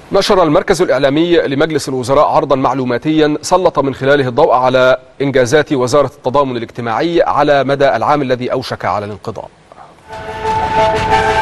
نشر المركز الإعلامي لمجلس الوزراء عرضا معلوماتيا سلط من خلاله الضوء على إنجازات وزارة التضامن الاجتماعي على مدى العام الذي أوشك على الانقضاء.